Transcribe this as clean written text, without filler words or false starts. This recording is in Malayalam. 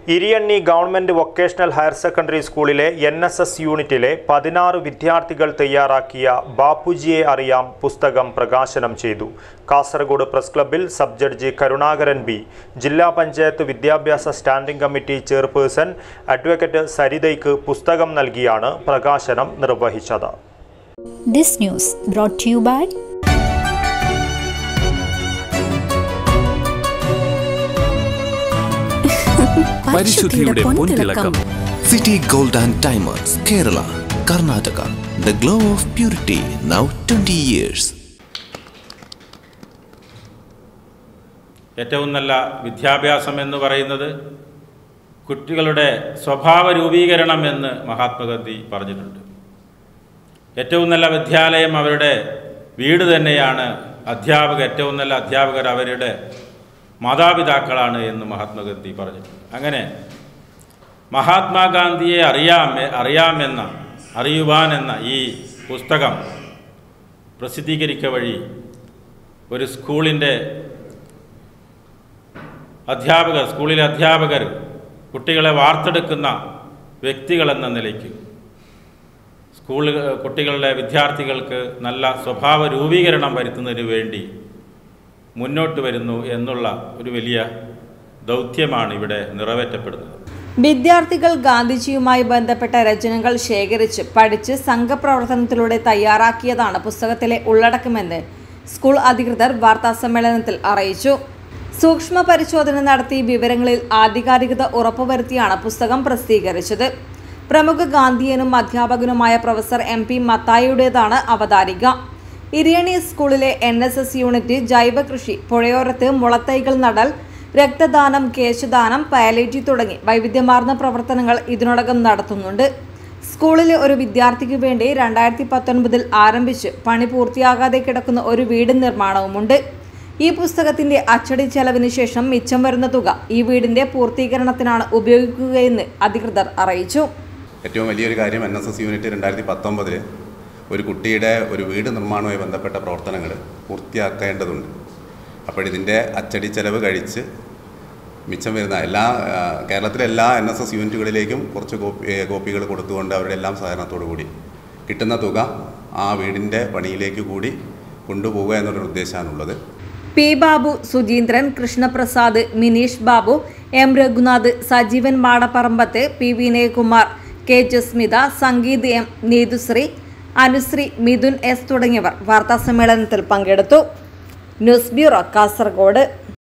Iriyanni government vocational higher secondary സ്കൂളിലെ NSS യൂണിറ്റിലെ 16 വിദ്യാർത്ഥികൾ തയ്യാറാക്കിയ ബാപ്പുജിയെ അറിയാം പുസ്തകം പ്രകാശനം ചെയ്തു. കാസർഗോഡ് പ്രസ് ക്ലബ്ബിൽ സബ് ജഡ്ജി കരുണാകരൻ ബി, ജില്ലാ പഞ്ചായത്ത് വിദ്യാഭ്യാസ സ്റ്റാൻഡിംഗ് കമ്മിറ്റി ചെയർപേഴ്സൺ അഡ്വക്കേറ്റ് സരിതയ്ക്ക് പുസ്തകം നൽകിയാണ് പ്രകാശനം നിർവഹിച്ചത്. This news brought to you by പരിശുദ്ധിയുടെ പൊൻതിളക്കം city gold and diamonds Kerala Karnataka. The glow of purity now 20 years. ഏറ്റവും നല്ല വിദ്യാഭ്യാസം എന്ന് പറയുന്നത് കുട്ടികളുടെ സ്വഭാവ രൂപീകരണം എന്ന് മഹാത്മാഗാന്ധി പറഞ്ഞിട്ടുണ്ട്. ഏറ്റവും നല്ല വിദ്യാലയം അവരുടെ വീട് തന്നെയാണ്. ഏറ്റവും നല്ല അധ്യാപകർ അവരുടെ മാതാപിതാക്കളാണ് എന്ന് മഹാത്മാഗാന്ധി പറഞ്ഞിട്ടുണ്ട്. അങ്ങനെ മഹാത്മാഗാന്ധിയെ അറിയുവാൻ എന്ന ഈ പുസ്തകം പ്രസിദ്ധീകരിക്കുക വഴി ഒരു സ്കൂളിലെ അധ്യാപകർ കുട്ടികളെ വാർത്തെടുക്കുന്ന വ്യക്തികളെന്ന നിലയ്ക്ക് കുട്ടികളുടെ വിദ്യാർത്ഥികൾക്ക് നല്ല സ്വഭാവ രൂപീകരണം വരുത്തുന്നതിന് വേണ്ടി മുന്നോട്ട് വരുന്നു എന്നുള്ള ഒരു വലിയ ദൗത്യമാണ് ഇവിടെ നിറവേറ്റപ്പെടുന്നത്. വിദ്യാർത്ഥികൾ ഗാന്ധിജിയുമായി ബന്ധപ്പെട്ട രചനകൾ ശേഖരിച്ച് പഠിച്ച് സംഘപ്രവർത്തനത്തിലൂടെ തയ്യാറാക്കിയതാണ് പുസ്തകത്തിലെ ഉള്ളടക്കമെന്ന് സ്കൂൾ അധികൃതർ വാർത്താസമ്മേളനത്തിൽ അറിയിച്ചു. സൂക്ഷ്മ പരിശോധന നടത്തി വിവരങ്ങളിൽ ആധികാരികത ഉറപ്പുവരുത്തിയാണ് പുസ്തകം പ്രസിദ്ധീകരിച്ചത്. പ്രമുഖ ഗാന്ധിയനും അധ്യാപകനുമായ പ്രൊഫസർ MP മത്തായിയുടേതാണ് അവതാരിക. ഇരിയണ്ണി സ്കൂളിലെ NSS യൂണിറ്റ് ജൈവകൃഷി, പുഴയോരത്ത് മുളത്തൈകൾ നടൽ, രക്തദാനം, കേശദാനം, പാലേറ്റീവ് തുടങ്ങി വൈവിധ്യമാർന്ന പ്രവർത്തനങ്ങൾ ഇതിനോടകം നടത്തുന്നുണ്ട്. സ്കൂളിലെ ഒരു വിദ്യാർത്ഥിക്ക് വേണ്ടി 2019 ആരംഭിച്ച് പണി പൂർത്തിയാകാതെ കിടക്കുന്ന ഒരു വീട് നിർമ്മാണവുമുണ്ട്. ഈ പുസ്തകത്തിന്റെ അച്ചടി ചെലവിന് ശേഷം മിച്ചം വരുന്ന തുക ഈ വീടിന്റെ പൂർത്തീകരണത്തിനാണ് ഉപയോഗിക്കുകയെന്ന് അധികൃതർ അറിയിച്ചു. ഏറ്റവും വലിയൊരു കാര്യം NSS യൂണിറ്റ് 2019 ഒരു കുട്ടിയുടെ ഒരു വീട് നിർമ്മാണവുമായി ബന്ധപ്പെട്ട പ്രവർത്തനങ്ങൾ പൂർത്തിയാക്കേണ്ടതുണ്ട്. അപ്പോഴിതിൻ്റെ അച്ചടി ചെലവ് കഴിച്ച് മിച്ചം വരുന്ന കേരളത്തിലെ എല്ലാ NSS യൂണിറ്റുകളിലേക്കും കുറച്ച് കോപ്പികൾ കൊടുത്തുകൊണ്ട് അവരുടെ എല്ലാം സഹകരണത്തോടു കൂടി കിട്ടുന്ന തുക ആ വീടിൻ്റെ പണിയിലേക്ക് കൂടി കൊണ്ടുപോകുക എന്നൊരു ഉദ്ദേശമാണുള്ളത്. P. Babu, Sujeendran, Krishnaprasad, Minish Babu, M. Raghunath, Sajeevan മാടപ്പറമ്പത്ത്, P. Vinayakumar, K. Jasmitha, Sangeeth M, നീതുശ്രീ, Anusree, Mithun S തുടങ്ങിയവർ വാർത്താസമ്മേളനത്തിൽ പങ്കെടുത്തു. News bureau, Kasaragod.